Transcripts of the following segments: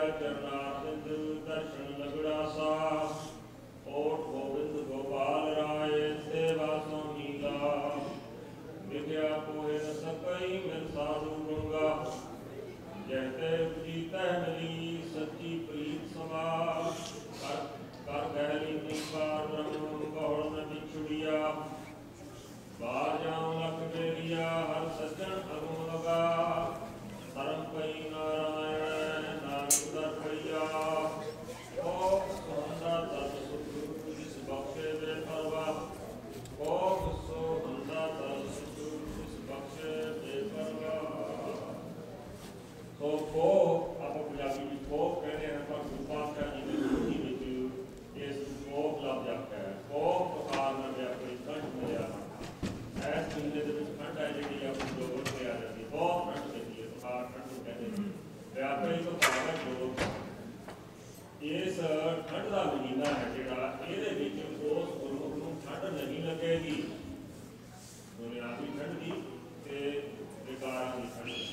चरणारविंद दर्शन लगड़ा सा ओट गोविंद गोपाल राय सेवा स्वामी ला विद्या कोहे न सकई मिल साधु गुंगा जैसे जीता मिली सच्ची प्रीत समा कर गहरी निपार ब्रह्म बहुड़ न बिछुड़िया बार जाऊं लख बेरिया हर सज्जन अगुण लगा धर्म पई नारायण नानक दर खड़िया ओ सोहंदा तन सुख जिस बख्शे बे परवा ओ सोहंदा तन सुख जिस बख्शे बे परवा तो को आप पंजाबी में को कहते हैं पर गुरपात्रा जी ने हिंदी में इस को लफ्ज आखिया है को प्रकार में गया कोई कंठ मिलया ऐस महीने के कंठ है जी अपनी जो बोल के आ जाती बहुत कंठ देती है प्रकार कंठ कहते हैं व्यापारी तो भागा जो इस ठंड का महीना है जिहड़ा इहदे विच उस गुरमुख नूं ठंड नहीं लगेगी दुनियावी ठंड की ते विकारां की ठंड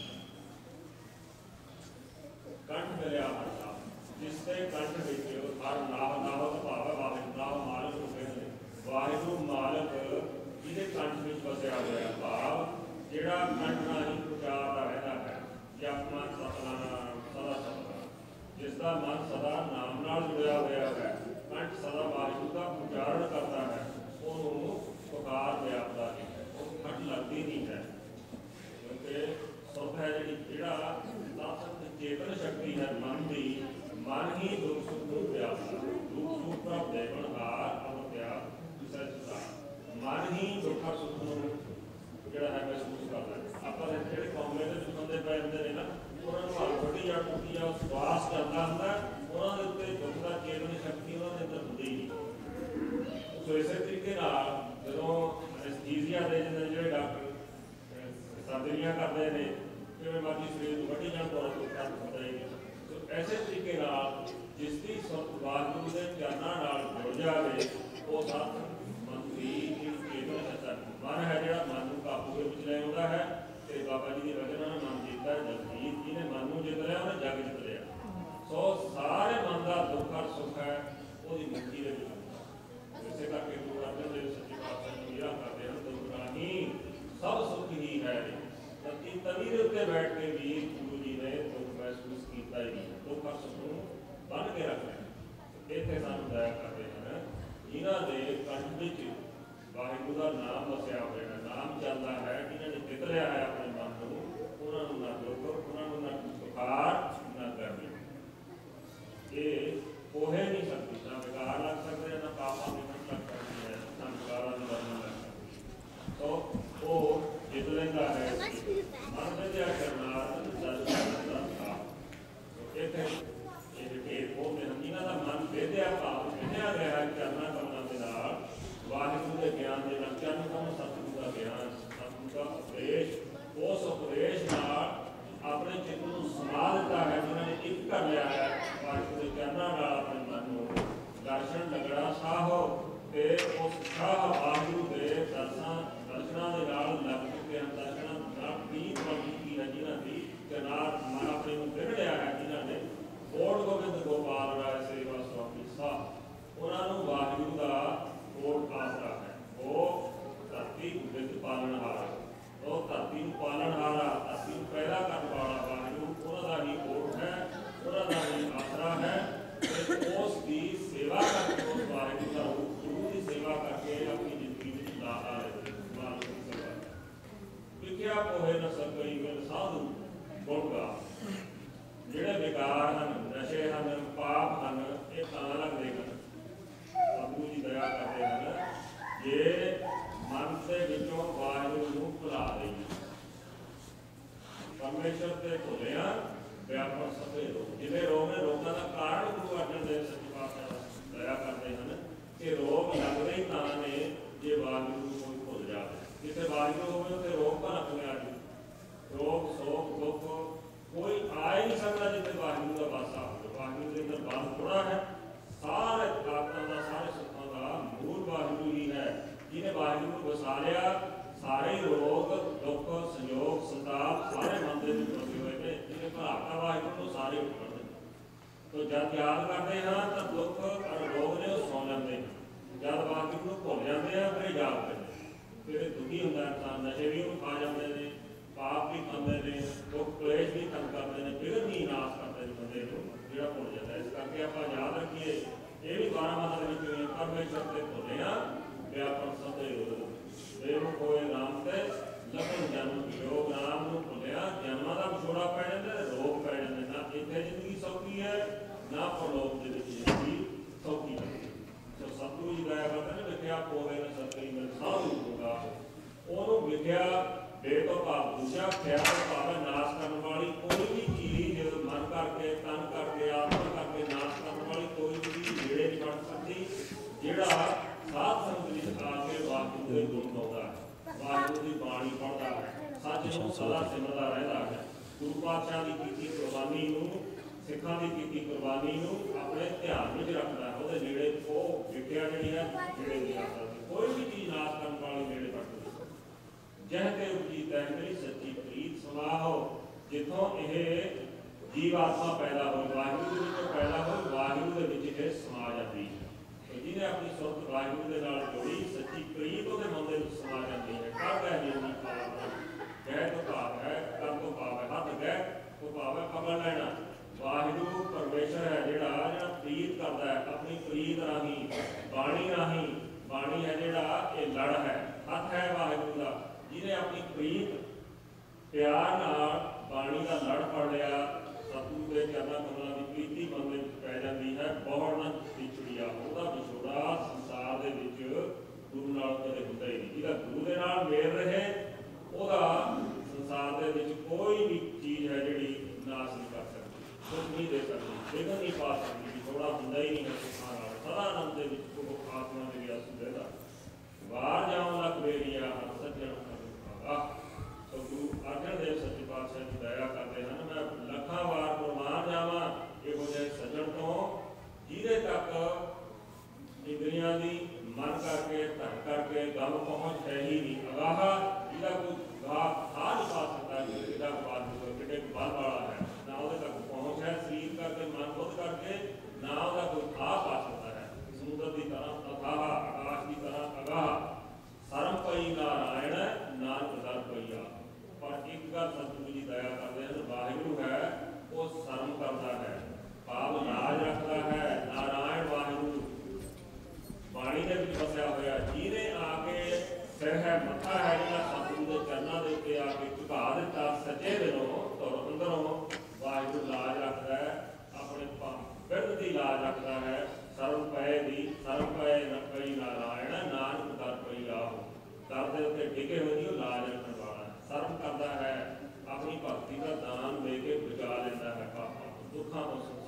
कंठ मिलया हरदा जिसके कंठ विच हर नाव नाव तो भाव वाहिगुरू नाव मालक नूं कहंदे वाहिगुरू मालक जिहदे कंठ विच वसिया होया भाव जिहड़ा कंठ नाल ही उचारदा रहंदा है जपना सतनाम सदा सतनाम जिसका मन सदा नाम नाल जुड़िया होया है कंठ सदा वाहिगुरू का उच्चारण करता है उन्होंने पुकार व्यापदा है वो ठंड लगती नहीं है क्योंकि सुख है जिहड़ा चेतन शक्ति है मन की मन ही दुख सुख को व्यापदा दुख सुख का देखणहार अवत्या सचता मन ही दुख सुख को जिहड़ा है महसूस करता है ਆਪਾਂ ਜਿਹੜੇ ਕੌਮੇ ਦੇ ਦੁੱਖਾਂ ਦੇ ਪੈ ਹੁੰਦੇ ਨੇ ਨਾ ਉਹਨਾਂ ਨੂੰ ਹੱਥ ਵੱਡੀ ਜਾਂ ਟੁੱਟੀ ਜਾਂ ਸਵਾਸ ਕਰਦਾ ਹੁੰਦਾ ਉਹਨਾਂ ਦੇ ਉੱਤੇ ਦੁੱਖ ਦਾ ਚੇਤਨ ਸ਼ਕਤੀ ਉਹਨਾਂ ਦੇ ਅੰਦਰ ਹੁੰਦੀ ਨਹੀਂ ਸੋ ਇਸੇ ਤਰੀਕੇ ਨਾਲ ਜਦੋਂ ਐਨਸਥੀਸੀਆ ਦੇ ਜਿਹੜੇ ਡਾਕਟਰ ਸਰਜਰੀਆਂ ਕਰਦੇ ਨੇ ਕਿਵੇਂ ਮਰਜ਼ੀ ਸਰੀਰ ਨੂੰ ਵੱਡੀ ਜਾਂ ਤੋਂ ਹੁੰਦਾ ਹੀ ਸੋ ਐਸੇ ਤਰੀਕੇ ਨਾਲ ਜਿਸ ਦੀ ਵਾਹਿਗੁਰੂ ਦੇ ਚਰਨਾਂ ਨਾਲ ਜੁੜ ਜਾਵੇ ਉਹ ਸਤ ਮਨ ਦੀ ਚੇਤਨ ਸ਼ਕਤੀ ਮਨ ਹੈ ਜਿਹੜਾ ਮਨ ਨੂੰ ਕਾਬੂ ਦੇ ਵਿੱਚ ਲੈ ਆਉਂਦਾ ਹੈ ਤੇ ਬਾਬਾ ਜੀ ਦੀ ਵਜ੍ਹਾ ਨਾਲ ਮਨ ਜਿੱਤਦਾ ਜਗਜੀਤ ਜੀ ਨੇ ਮਨ ਨੂੰ ਜਿੱਤ ਲਿਆ ਉਹਨੇ ਜਗ ਜਿੱਤ ਲਿਆ ਸੋ ਸਾਰੇ ਮਨ ਦਾ ਦੁੱਖ ਔਰ ਸੁੱਖ ਹੈ ਉਹਦੀ ਮੁਕਤੀ ਦੇ ਵਿੱਚ ਇਸੇ ਕਰਕੇ ਗੁਰੂ ਅਰਜਨ ਦੇਵ ਸੱਚੇ ਪਾਤਸ਼ਾਹ ਜੀ ਇਹ ਕਰਦੇ ਹਨ ਦੁੱਖ ਨਹੀਂ ਸਭ ਸੁੱਖ ਹੀ ਹੈ ਤਤੀ ਤਵੀ ਦੇ ਉੱਤੇ ਬੈਠ ਕੇ ਵੀ ਗੁਰੂ ਜੀ ਨੇ ਦੁੱਖ ਮਹਿਸੂਸ ਕੀਤਾ ਹੀ ਨਹੀਂ ਦੁੱਖ ਔਰ ਸੁੱਖ ਨੂੰ ਬੰਨ੍ਹ ਕੇ ਰੱਖਿਆ ਇੱਥੇ ਸਾਨੂੰ ਦਇਆ ਕਰਦੇ ਹਨ ਇਹਨਾਂ ਦੇ ਕੰਠ ਵਿੱਚ ਵਾਹਿਗੁਰੂ ਦਾ ਨਾਮ ਵਸਿਆ ਹੋਇਆ ਹੈ ਨਾਮ ਚੱਲਦਾ ਹੈ ਜਿਹਨਾਂ ਨੇ ਜਿੱਤ ਲਿਆ ਹੈ ਆਪਣੇ ਮਨ ਨੂੰ ਉਹਨਾਂ ਨੂੰ ਨਾ ਦੁੱਖ ਉਹਨਾਂ ਨੂੰ ਨਾ ਬੁਖਾਰ ਨਾ ਗਰਮੀ ਇਹ ਕੋਹੇ ਨਹੀਂ ਸਕਦੀ ਨਾ ਵਿਕਾਰ ਲੱਗ ਸਕਦੇ ਨਾ ਪਾਪਾਂ ਦੀ ਲੱਗ ਸਕਦੀ ਹੈ ਨਾ ਵਿਕਾਰਾਂ ਦੀ ਵਰਨਾ ਲੱਗ ਸਕਦੀ ਸੋ ਉਹ ਜਿੱਤ ਲੈਂਦਾ ਹੈ ਮਨ ਦੇ ਚਰਨਾਰਵਿੰਦ ਦਰਸ਼ਨ ਲੱਗਦਾ ਇੱਥੇ ਇਹ ਢੇਰ ਬੋਲਦੇ ਹਨ ਜਿਨ੍ਹਾਂ ਦਾ ਮਨ ਵੇਦਿਆ ਭਾਵ ਵਿਨਿਆ ਗਿਆ ਹੈ ਚਰਨਾਂ ਕਮਲਾਂ ਦੇ ਨਾਲ ਵਾਹਿਗੁਰੂ ਦੇ ਗਿਆਨ ਦੇ ਨਾਲ ਚਰਨ ਕਮਲ ਸਤਿਗੁਰੂ ਦਾ ਗਿਆਨ ਸਤਿਗੁਰੂ ਦਾ ਉਪਦੇਸ਼ ਉਸ ਉਪਦੇਸ਼ ਨਾਲ ਆਪਣੇ ਚਿੱਤ ਨੂੰ ਸਮਾ ਦਿੱਤਾ ਹੈ ਜਿਨ੍ਹਾਂ ਨੇ ਇੱਕ जब याद करते हैं तो दुख और रोग ने सौ जाते हैं, जब वाकई भुल जाते हैं फिर याद करते हैं, फिर दुखी होंगे इंसान, नशे भी खा जाते हैं, पाप भी खाते हैं, दुख क्लेश भी खत्म करते हैं, फिर नहीं नाश करते हैं बंदे को जो भुल जाता है। इस करके आप याद रखिए, ये भी 12 माता में परमेश्वर से भुले व्यापन सदैव बेमुख होए नाम से लखन जन्म योग नाम भुलिया जन्मां का विछोड़ा पै जाता है, रोग पै जाते, ना इतने जिंदगी सौखी है ना परलोक के जिंदगी सौखी है। तो सतगुरु जी गाया करते हैं विख्या पोहे न सतगुरु में साधु होगा, ਉਹਨੂੰ ਵਿਖਿਆ ਬੇਤੋਭਾਵ ਦੂਜਾ ਖਿਆ ਤੋਂ ਭਾਵੇਂ ਨਾਸ਼ ਕਰਨ ਵਾਲੀ ਕੋਈ ਵੀ ਚੀਜ਼ ਮਨ ਕਰਕੇ ਤਨ ਕਰਕੇ ਆਤਮਾ ਕਰਕੇ ਨਾਸ਼ ਕਰਨ ਵਾਲੀ ਕੋਈ ਵੀ ਚੀਜ਼ ਨੇੜੇ ਨਹੀਂ ਵੜ ਸਕਦੀ। ਜਿਹੜਾ ਸਾਧ ਸੰਗਤ ਵਿੱਚ ਆ ਕੇ ਵਾਹਿਗੁਰੂ ਦੇ ਗੁਣ ਗਾਉਂਦਾ ਹੈ, ਵਾਹਿਗੁਰੂ ਦੀ ਬਾਣੀ ਪੜ੍ਹਦਾ ਹੈ, ਸੱਚ ਨੂੰ ਸਦਾ ਸਿਮਰਦਾ ਰਹਿੰਦਾ ਹੈ, ਗੁਰੂ ਪਾਤਸ਼ਾਹ ਦੀ ਕੀਤੀ ਕੁਰਬਾਨੀ ਨੂੰ, ਸਿੱਖਾਂ ਦੀ ਕੀਤੀ ਕੁਰਬਾਨੀ ਨੂੰ ਆਪਣੇ ਧਿਆਨ ਵਿੱਚ ਰੱਖਦਾ ਹੈ, ਉਹਦੇ ਨੇੜੇ ਉਹ ਵਿਖਿਆ ਜਿਹੜੀ ਹੈ ਨੇੜੇ ਨਹੀਂ ਆ ਸਕਦੀ, ਕੋਈ ਵੀ ਚੀਜ਼ ਨਾਸ਼ ਕਰਨ ਵਾਲੀ ਨੇੜੇ ਵੜ ਸਕਦੀ। जह ते उपजी तह मेरी सच्ची प्रीत समाहो, जिथों यह जीव आत्मा पैदा हो वाहिगुरू के पैदा हो वाहिगुरू के विच यह समा जाती है। तो जिन्हें अपनी सुरत वाहिगुरू के नाल जोड़ी सच्ची प्रीत उसके मन में समा जाती है। कर गह नहीं पाप गह तो पाप है, कर तो पाप है, हथ गह तो पाप है, पकड़ लेना। वाहिगुरू परमेश्वर है जिहड़ा प्रीत करता है अपनी प्रीत राही बाणी राही, बाणी है जिहड़ा ये लड़ है, हथ है वाहिगुरू का जिन्हें अपनी प्रीत प्यार नाल बाणी का लड़ फड़ लिया, सतगुरु के चरणा कमलों की प्रीति मन में पै जाती है। बहुत न विछड़िया ਉਹਦਾ ਵਿਛੋੜਾ संसार ਦੇ ਵਿੱਚ गुरु नाल कदे ਹੁੰਦਾ ही नहीं। ਜਿਹਦਾ गुरु ਦੇ ਨਾਲ ਮੇਲ ਰਹੇ ਉਹਦਾ संसार ਦੇ ਵਿੱਚ कोई भी चीज़ है ਜਿਹੜੀ नाश नहीं कर सकती, कुछ नहीं दे सकती, विघन नहीं पा सकती। विछोड़ा ਹੁੰਦਾ ही नहीं है सुखा नाल, सदा आनंद ਦੇ ਵਿੱਚ ਉਹ आत्मा ਦੇ ਵਿੱਚ ਰਹਿੰਦਾ। वार जाऊं लख बेरिया हर सज्जन तो गुरु अर्जन देव सच्चे पातशाह की दया करते हैं, मैं लखा वार कुर्बान जावा ਇਹੋ ਜਿਹੇ ਸੱਜਣ ਤੋਂ ਜਿਹਦੇ ਤੱਕ ਇੰਦਰੀਆਂ ਦੀ ਮਨ ਕਰਕੇ ਧਨ ਕਰਕੇ ਗਮ ਪਹੁੰਚ ਹੈ ਹੀ ਨਹੀਂ। ਅਗਾਹ ਜਿਹਦਾ ਕੋਈ ਗਾਹ ਖਾ ਨਹੀਂ ਪਾ ਸਕਦਾ, ਜਿਹਦਾ ਬਾਦੂ ਕਿਤੇ ਬਲ ਵਾਲਾ ਹੈ, ਨਾ ਉਹਦੇ ਤੱਕ ਪਹੁੰਚ ਹੈ ਸਰੀਰ ਕਰਕੇ ਮਨ ਬੁੱਧ ਕਰਕੇ, ਨਾ ਉਹਦਾ ਕੋਈ ਖਾ ਪਾ ਸਕਦਾ ਹੈ। ਸਮੁੰਦਰ ਦੀ ਤਰ੍ਹਾਂ ਅਥਾਹ ਆਕਾਸ਼ ਦੀ ਤਰ੍ਹਾਂ ਅਗਾਹ ਸਰਮ ਪਈ ਨਾਰਾਇਣ ਨਾਨਕ ਦਰ ਪਈਆ। ਪਰ ਇੱਕ ਗੱਲ ਸਤਿਗੁਰੂ ਜੀ ਦਇਆ ਕਰਦੇ ਹਨ, ਵਾਹਿਗੁਰੂ ਹੈ ਉਹ ਸਰਮ ਕਰਦਾ ਹੈ, ਭਾਵ ਲਾਜ ਰੱਖਦਾ ਹੈ। ਨਾਰਾਇਣ ਵਾਹਿਗੁਰੂ ਬਾਣੀ ਦੇ ਵਿੱਚ ਵਸਿਆ ਹੋਇਆ, ਜਿਹਨੇ ਆ ਕੇ ਸਿਰ ਹੈ ਮੱਥਾ ਹੈ ਜਿਹੜਾ ਸਤਿਗੁਰੂ ਦੇ ਚਰਨਾਂ ਦੇ ਉੱਤੇ ਆ ਕੇ ਝੁਕਾ ਦਿੱਤਾ, ਸੱਚੇ ਦਿਲੋਂ ਧੁਰ ਅੰਦਰੋਂ ਵਾਹਿਗੁਰੂ ਲਾਜ ਰੱਖਦਾ ਹੈ, ਆਪਣੇ ਬਿਰਧ ਦੀ ਲਾਜ ਰੱਖਦਾ ਹੈ। ਸਰਮ ਪਏ ਦੀ ਸਰਮ ਪਏ ਨ ਪਈ ਨਾਰਾਇਣ ਨਾਨਕ ਦਰ ਪਈ ਆਹੋ, ਦਰ ਦੇ ਉੱਤੇ ਡਿੱਗੇ ਹੋਏ ਦੀ ਉਹ ਲਾਜ ਰੱਖਣ ਵਾਲਾ ਹੈ। ਸਰਮ ਕਰਦਾ ਹੈ, ਆਪਣੀ ਭਗਤੀ ਦਾ ਦਾਨ ਦੇ ਕੇ ਬਚਾ ਲੈਂਦਾ ਹੈ ਪਾਪਾਂ ਤੋਂ, ਦੁੱਖਾਂ ਤੋਂ।